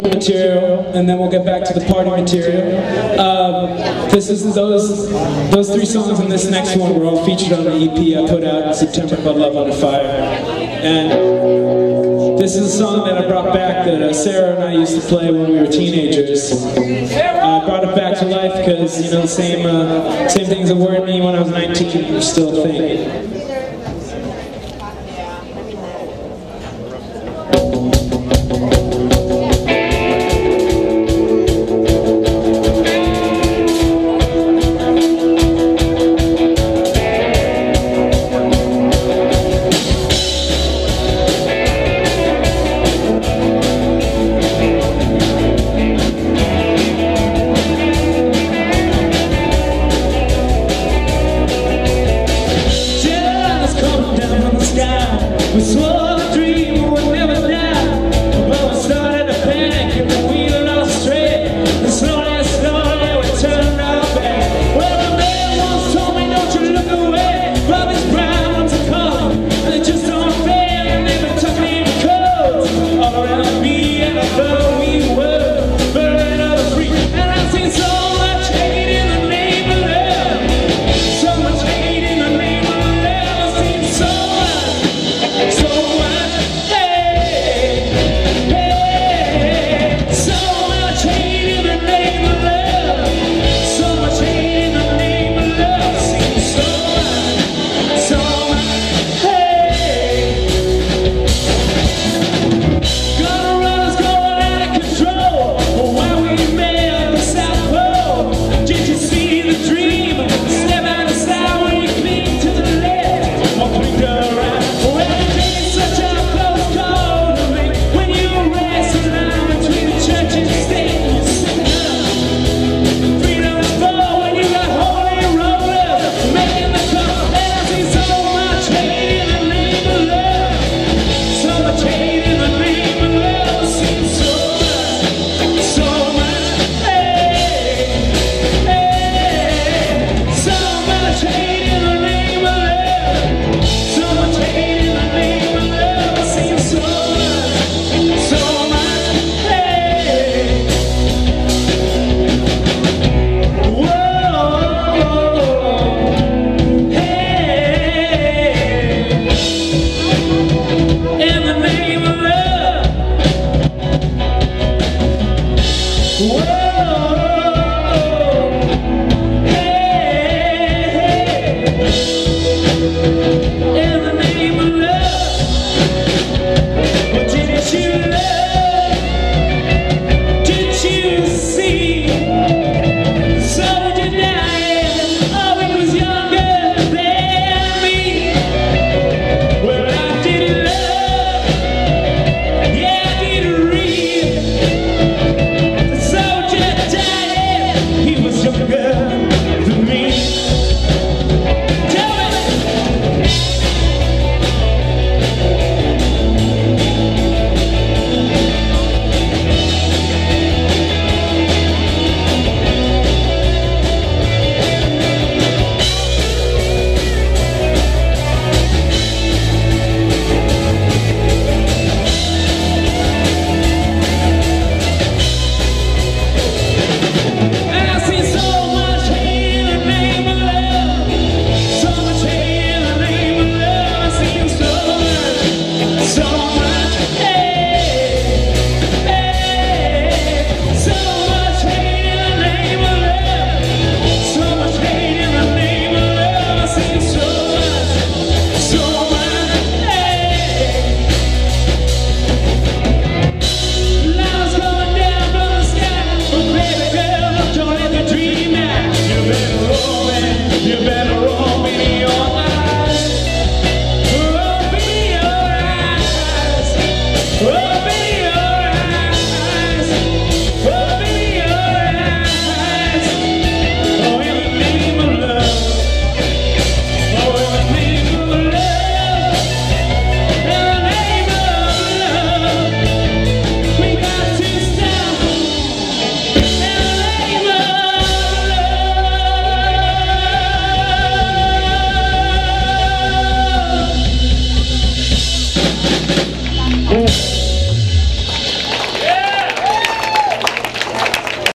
material, and then we'll get back to the party material. This is those three songs and this next one were all featured on the EP I put out in September called Love Under Fire. And this is a song that I brought back that Sarah and I used to play when we were teenagers. I brought it back to life because, you know, the same things that worried me when I was 19 are still a thing.